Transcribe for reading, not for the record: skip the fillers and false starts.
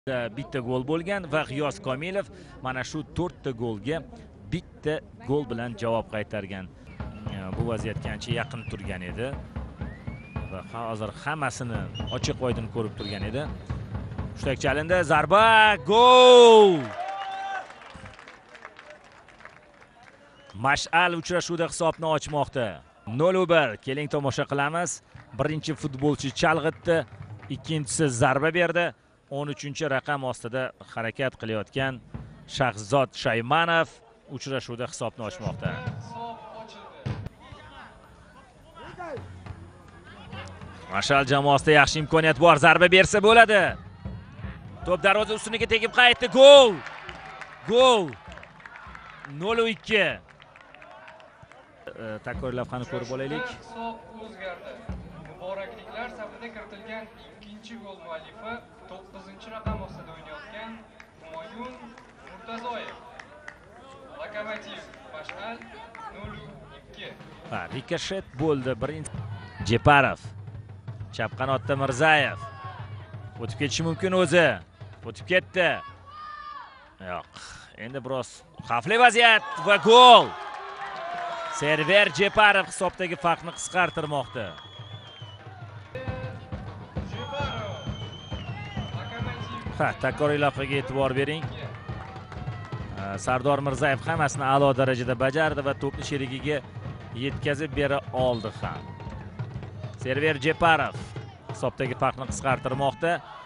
bitta gol bo'lgan va G'iyos Komilov mana shu 4 ta golga bitta gol bilan javob qaytargan. Bu vaziyatga ancha yaqin turgan edi va hozir hammasini ochiq-oydin ko'rib turgan edi. Hushtak chalindi, zarba, gol! Mash'al uchrashuvda hisobni ochmoqda. 0-1. Keling tomosha qilamiz. Birinchi futbolchi chalg'itdi, ikkinchisi zarba berdi. 13-raqam ostida harakat qilayotgan Shahzod Shaymanov uchrashuvda hisobni ochmoqda. Mash'al jamoasida yaxshi imkoniyat bor, zarba bersa bo'ladi. To'p darvoza ustuniga tegib qaytdi, gol! Gol! 0-2. Takrorlab qani ko'rib olaylik. Hisob o'zgardi. Muborakliklar safida kiritilgan ikkinchi gol muallifi 9-raqam ostida o'ynayotgan Humoyun Murtazoyev. Lokomotiv Mash'al 0-2. Rikoshet bo'ldi. Birinchi Jeparov. Chap qanotda Mirzayev. O'tib ketishi mumkin o'zi. O'tib ketdi. Yo'q. Endi biroz xavfli vaziyat va gol. Server Jeparov hisobdagi farqni qisqartirmoqda. Takroriy lavhaga e'tibor bering. Sardor Mirzayev hammasini a'lo darajada bajardi va to'pni sherigiga yetkazib bera oldi ham. Server Jeparov hisobdagi farqni qisqartirmoqda.